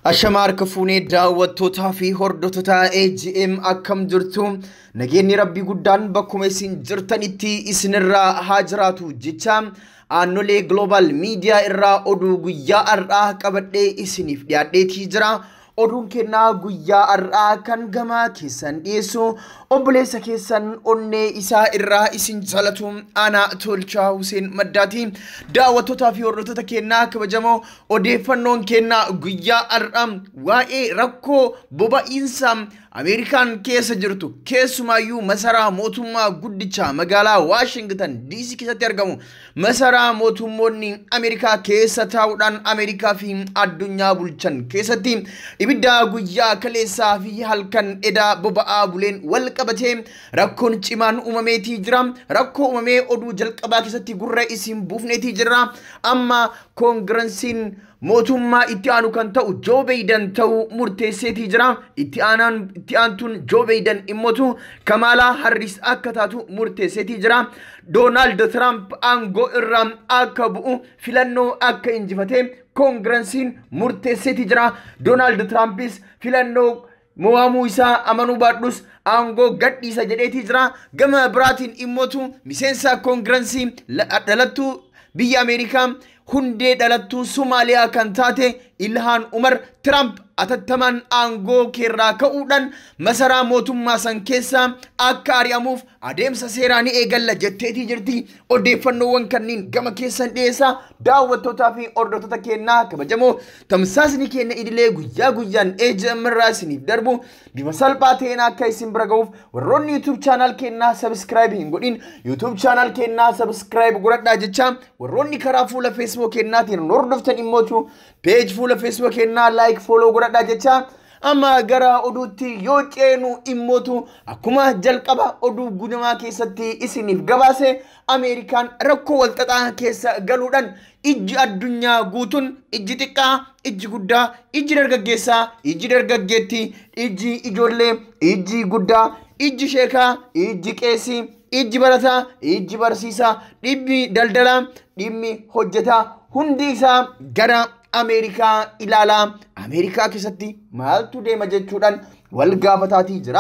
Ashamar kafuunee daawwattootaa fi hordoftoota AGM akkam jirtu nageenyi rabbii guddaan bakkuma isin jirtanitti isinirraa haa jiraatu jecha aannolee global media irraa oduu guyyaa har'aa qabadhee isiniif dhiyaadheetii jira. Oduun kennaa guyyaa har'aa kan gamaa keessan dhiyeessu obboleessa keessan onnee isaa irraa isin jaalatu ana Tolchaa Hussein Maddaati. Daawwattootaa fi hordoftoota kennaa kabajamoo odeeffannoon kennaa guyyaa har'aa waa'ee rakkoo boba'iinsa Amerikaan keessa jirtu keessumaayyuu masaraa mootummaa guddicha magaalaa Washington DC keessatti argamu masaraa mootummoonni Ameerikaa keessa taa'uudhaan Ameerikaa fi addunyaa bulchan keessatti ibidda guyyaa kaleessaa fi halkan edaa boba'aa buleen wal qabatee rakkoon cimaan uumameetii jira. Rakkoo uumamee oduu jalqabaa keessatti gurra isin buufneetii jira. Amma koongireensiin mootummaa itti aanu kan ta'u Joe Bedan ta'uu murteesseetii jira. Itti aantuun Joe Bedan immoo Kamala Harris akka taatu murteesseetii jira. Donald Trump aangoo irraa akka bu'u filannoo akka injifatee koongireensiin murteesseetii jira. Donald Trumpis filannoo mo'amuu isaa amanuu baadhus aangoo gadhiisa jedheetii jira. Gama biraatiin immoo miseensa koongireensii dhalattuu biyya Ameerikaa hundee dhalattuu Somaaliyaa kan taate Ilhaam Umar Trump atattamaan aangoo keerraa ka'uudhaan masaraa mootummaa san keessa akka ari'amuuf adeemsa seeraanii eegalla jetteetii jirti. Odeeffannoowwan kanneen gama keessan dhiyeessaa daawwattootaa fi hordoftoota kennaa kabajamoo tamsaasni keenya idilee guyyaa guyyaan AGM irraa isiniif darbu bifa salphaa ta'een akka isin bira ga'uuf warroonni YouTube channel kennaa subscribe hin godhin YouTube channel kennaa subscribe godhadhaa jecha warroonni karaa fuula Facebook kennaatiin hordoftan immoo page fuula Facebook kennaa like follow godhadhaa jecha amma gara oduutti yoo ceenu immoo akkuma jalqaba oduu gunamaa keessatti isiniif gabaase Ameerikaan rakkoo walxaxaa keessa galuudhaan ijji addunyaa guutuun ijji xiqqaa ijji guddaa ijji dargaggeessaa ijji dargaggeettii ijji ijoollee ijji guddaa ijji sheekaa ijji qeesii ijji barataa ijji barsiisaa dhibbi daldalaa dhimmi hojjetaa hundi isaa gara Ameerikaa ilaalaa Ameerikaa keessatti maaltu deema jechuudhaan wal gaafataatii jira.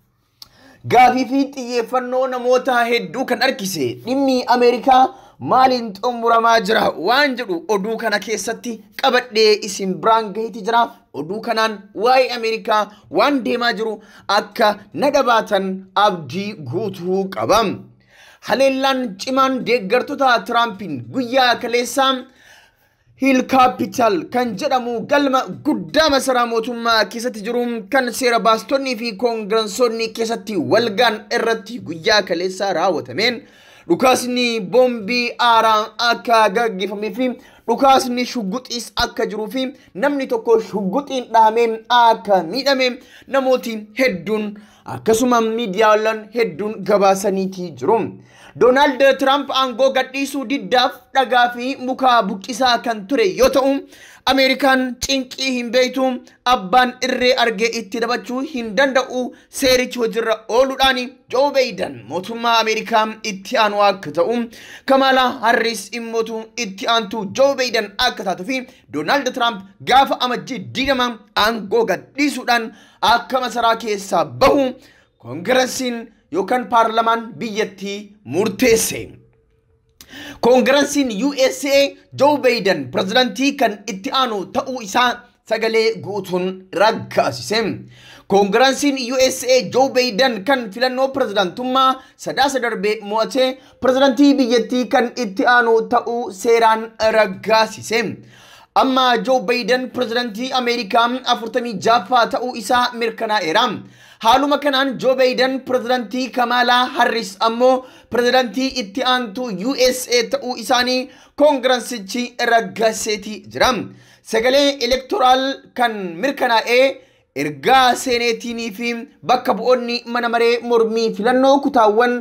Gaafii fi xiyyeeffannoo namoota hedduu kan harkise dhimmi Ameerikaa maaliin xumuramaa jira waan jedhu oduu kana keessatti qabadhee isin biraan gaheetii jira. Oduu kanaan waa'ee Ameerikaa waan deemaa jiru akka nadhabaatan abdii guutuu qaba. Haleellaan cimaan deeggartoota Trumpin guyyaa kaleessaa Hill Capital kan jedhamu galma guddaa masaraa mootummaa keessatti jiru kan seera baastonni fi koongirensonni keessatti walgaan irratti guyyaa kaleessaa raawwatameen dhukaasni boombii aaraa akka gaggeeffamee fi dhukaasni shugguxiis akka jiruu fi namni tokko shugguxiin dhahamee akka miidhame namooti hedduun akkasuma miidiyaaleen hedduun gabaasaniitii jiru. Donald Trump aangoo gadhiisuu diddaaf dhagaa fi muka buqqisaa kan ture yoo ta'u Ameerikaan cinqii hin beektu abbaan irree argee itti dabachuu hin danda'u seerichi hojiirra ooluudhaan Joe Bedan mootummaa Ameerikaa itti aanu akka ta'u Kamala Harris immoo itti aantu Joe Bedan akka taatu fi Donald Trump gaafa amajjii 20 aangoo gadhiisuudhaan akka masaraa keessaa bahu koongireensiin yookaan paarlamaan biyyattii murteesse. Koongireensiin USA Joe Bedan pirezidaantii kan itti aanu ta'uu isaa sagalee guutuun raggaasise. Koongireensiin USA Joe Bedan kan filannoo pirezidaantummaa sadaasa darbee mo'ate pirezidaantii biyyattii kan itti aanu ta'uu seeraan raggaasise. Amma Joe Bedan pirezidaantii Ameerikaa 46 ta'uu isaa mirkanaa'eera. Haaluma kanaan Joe Bedan pirezidaantii Kamala Harris ammoo pirezidaantii itti aantu USA ta'uu isaanii koongireensichi raggaasseetii jira. Sagalee elektoraal kan mirkanaa'ee ergaa seeneetinii fi bakka bu'oonni mana maree mormii filannoo kutaawwan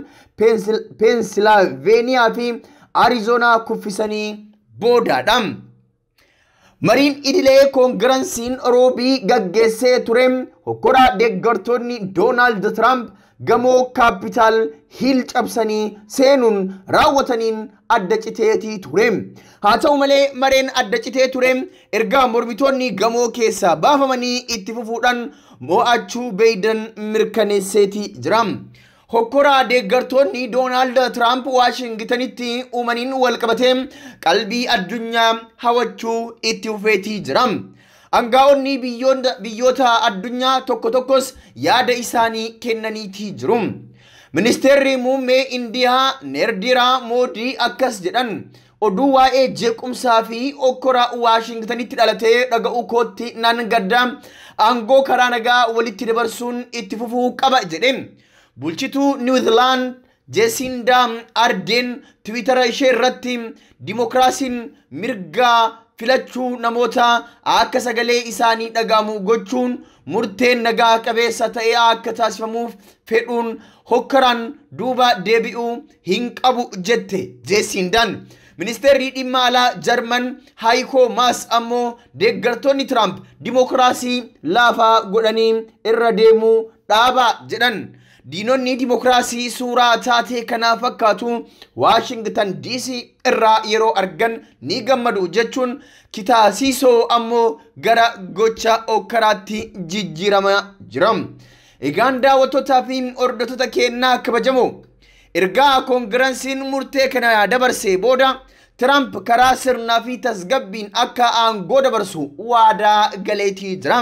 Pennsylvania fi Arizona kuffisanii boodaadha. Mariin idilee koongireensiin roobii gaggeessee ture hokkora deeggartoonni Donald Trump gamoo kaapitaal hiil cabsanii seenuun raawwataniin adda citeetii ture. Haa ta'u malee mareen adda citee ture erga mormitoonni gamoo keessaa baafamanii itti fufuudhaan mo'achuu Bedan mirkaneesseetii jira. Hokkora deeggartoonni Doonaald Tiraamp Waashingtanitti uumaniin walqabatee qalbii addunyaa hawachuu itti fufeetii jira. Aangaa'onni biyyoota addunyaa tokko tokkos yaada isaanii kennaniitii jiru. Ministeerri muummee Indiyaa Narendra Modi akkas jedhan oduu waa'ee jeequmsaa fi hokkora Waashingtanitti dhalatee dhaga'uu kootti nan gadda. Aangoo karaa nagaa walitti dabarsuun itti fufuu qaba jedheen. Bulchituu New Zealand Jacinda Ardern Twitter ishee irratti dimokiraasiin mirgaa filachuu namoota akka sagalee isaanii dhagahamu gochuun murteen nagaa qabeessa ta'e akka taasifamuuf fedhuun hokkaraan duuba deebi'uu hin qabu jette Jacindaan. Ministeerri dhimma alaa Jarman Heiko Maas ammoo deeggartoonni Trump dimokiraasii laafaa godhanii irra deemuu dhaaba jedhan. Diinonni dimokiraasii suuraa taatee kana fakkaatu Washington DC irraa yeroo argan ni gammadu jechuun kitaasiisoo ammoo gara gocha hokkaraatti jijjiiramaa jira. Egaan daawwattootaa fi hordoftoota keenyaa kabajamoo ergaa koongiransiin murtee kana dabarsee booda Trump karaa sirnaa fi tasgabbiin akka aangoo dabarsu waadaa galeetii jira.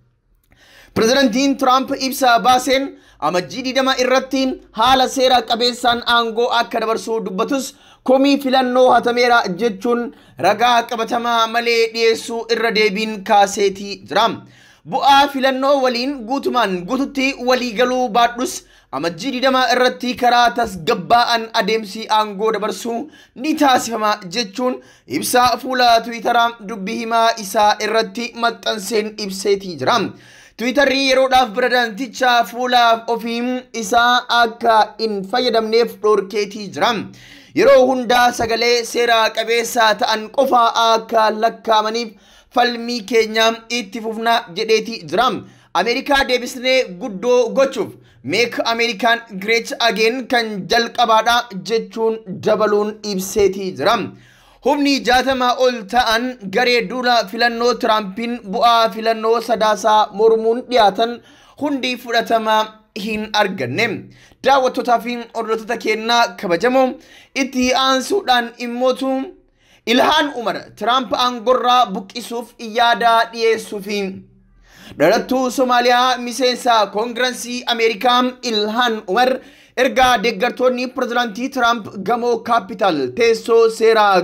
Pirezidaantiin Trump ibsa baaseen amajjii 20 irratti haala seera qabeessaan aangoo akka dabarsu dubbatus komii filannoo hatameera jechuun ragaa qabatamaa malee dhiyeessuu irra deebiin kaaseetii jira. Bu'aa filannoo waliin guutumaan guututti waliigaluu baadhus amajjii 20 irratti karaa tasgabbaa'an adeemsi aangoo dabarsuu ni taasifama jechuun ibsa fuula Tiwiitaraa dubbii himaa isaa irratti maxxanseen ibseetii jira. Twitterri yeroodhaaf pirezidaanticha fuula ofii isaa akka hin fayyadamneef dhorkeetii jira. Yeroo hundaa sagalee seera qabeessa ta'an qofa akka lakkaa'amaniif falmii keenya itti fufna jedheetii jira. Ameerikaa deebisnee guddoo gochuuf Make American Great Again kan jalqabaadha jechuun dabaluun ibseetii jira. Humni 60 ol ta'an garee duula filannoo Tiraampiin bu'aa filannoo sadaasaa mormuun dhiyaatan hundi fudhatama hin arganne. Daawwattootaa fi hordoftoota keenyaa kabajamoo itti aansuudhaan immootu Ilhaan Umar Tiraamp aangorraa buqqisuuf yaada dhiyeessuufi dhalattuu Somaaliyaa miseensa koongirensii Ameerikaa Ilhaan Umar erga deeggartoonni pirezidaantii Trump gamoo kaapitaal teessoo seeraa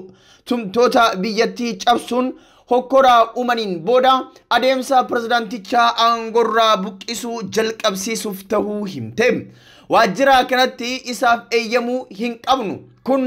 tumtoota biyyattii cabsuun hokkora uumaniin booda adeemsa pirezidaantichaa aangorraa buqqisuu jalqabsiisuuf ta'uu himte. Waajjira kanatti isaaf eeyyamuu hin qabnu kun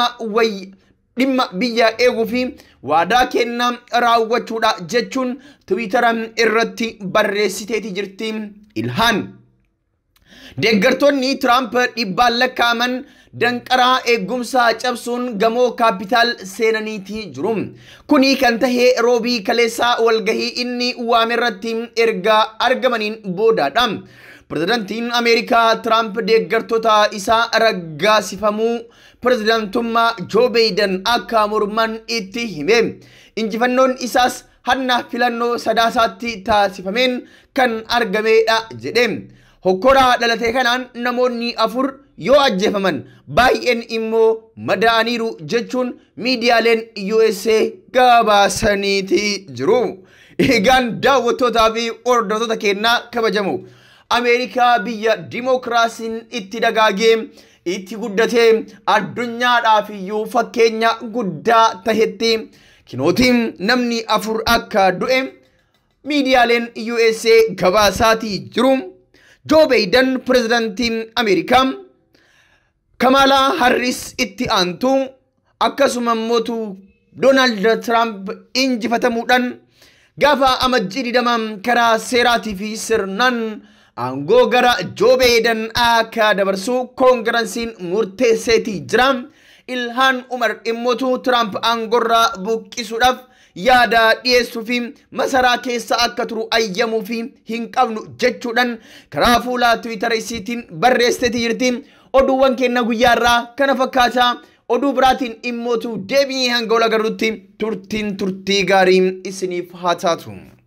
dhimma biyya eeguu fi waadaa kennaa raawwachuudha jechuun Tiwiitaraa irratti barreessiteetii jirti Ilhaan. Deeggartoonni Trump dhibbaan lakkaa'aman danqaraa eegumsaa cabsuun gamoo kaapitaal seenaniitii jiru. Kuni kan tahee roobii kaleessaa walgahii inni waamerratti erga argamaniin boodaadha. Pirezidaantiin Ameerikaa Trump deeggartoota isaa raggaasifamuu pirezidaantummaa Joe Bedan akka morman itti hime. Injifannoon isaas hanna filannoo sadaasaatti taasifameen kan argamedha jedhe. Hokkora dhalatee kanaan namoonni 4 yoo ajjeefaman baay'een immoo madaa'aniiru jechuun miidiyaaleen USA gabaasaniitii jiru. Egaan daawwattootaa fi hordoftoota keenyaa kabajamoo Ameerikaa biyya dimokiraasiin itti dagaagee itti guddatee addunyaadhaaf iyyuu fakkeenya guddaa tahetti kinootiin namni 4 akka du'e miidiyaaleen USA gabaasaatii jiru. Joe Bedan pirezidaantiin Ameerikaa Kamala Harris itti aantu akkasuma mootu Doonaald Tiraamp injifatamuudhaan gaafa amajjii 20 karaa seeraatii fi sirnaan aangoo gara Joe Bedan akka dabarsu koongiransiin murteesseetii jira. Ilhaan Umar immootu Tiraamp aangorraa buqqisuudhaaf yaada dhiyeessuu fi masaraa keessa akka turu ayyamuu fi hin qabnu jechuudhaan karaa fuula Tiwiitara isiitiin barreessiteeti jirti. Oduuwwan keenya guyyaarraa kana fakkaata. Oduu biraatiin immootu deebi'ee hanga ol agarrutti turtii gaarii isiniif haa taatu.